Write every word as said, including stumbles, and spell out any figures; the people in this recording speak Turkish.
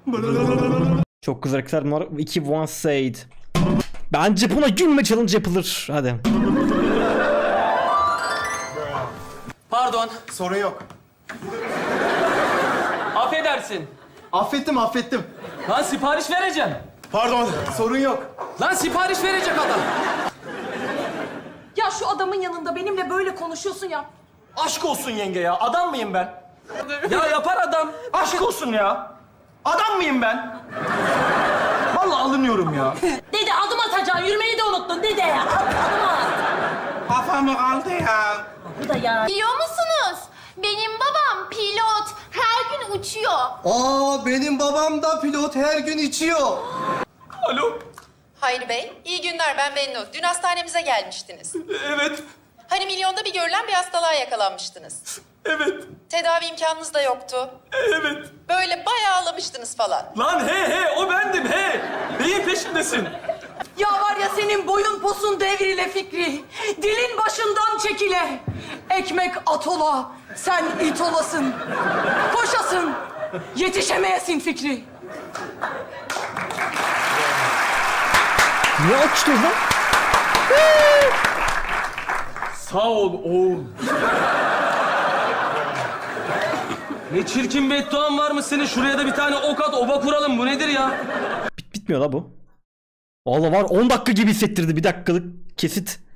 Çok güzel hareketler var. iki one said. Bence buna gülme challenge yapılır. Hadi. Pardon. Sorun yok. Affedersin. Affettim, affettim. Lan sipariş vereceğim. Pardon, sorun yok. Lan sipariş verecek adam. Ya şu adamın yanında benimle böyle konuşuyorsun ya. Aşk olsun yenge ya, adam mıyım ben? Ya yapar adam. Aşk olsun ya. Adam mıyım ben? Vallahi alınıyorum ya. Dede adım atacaksın, yürümeyi de unuttun dede ya. Adım at. Kafamı kaldı ya. Bu da ya. Biliyor musunuz? Benim babam pilot. Her gün uçuyor. Aa, benim babam da pilot, her gün içiyor. Alo. Hayri Bey, iyi günler, ben Bennu. Dün hastanemize gelmiştiniz. Evet. Hani milyonda bir görülen bir hastalığa yakalanmıştınız. Evet. Tedavi imkanınız da yoktu. Evet. Böyle bayağı ağlamıştınız falan. Lan he he o bendim he. Neyin peşindesin? Ya var ya senin boyun posun devrile Fikri. Dilin başından çekile. Ekmek atola, sen it olasın. Koşasın, yetişemeyesin Fikri. Ne alkışlıyoruz lan? Sağ ol oğul. Ne çirkin bedduan var mı senin? Şuraya da bir tane ok at, oba kuralım. Bu nedir ya? Bit bitmiyor la bu. Vallahi var on dakika gibi hissettirdi, bir dakikalık kesit.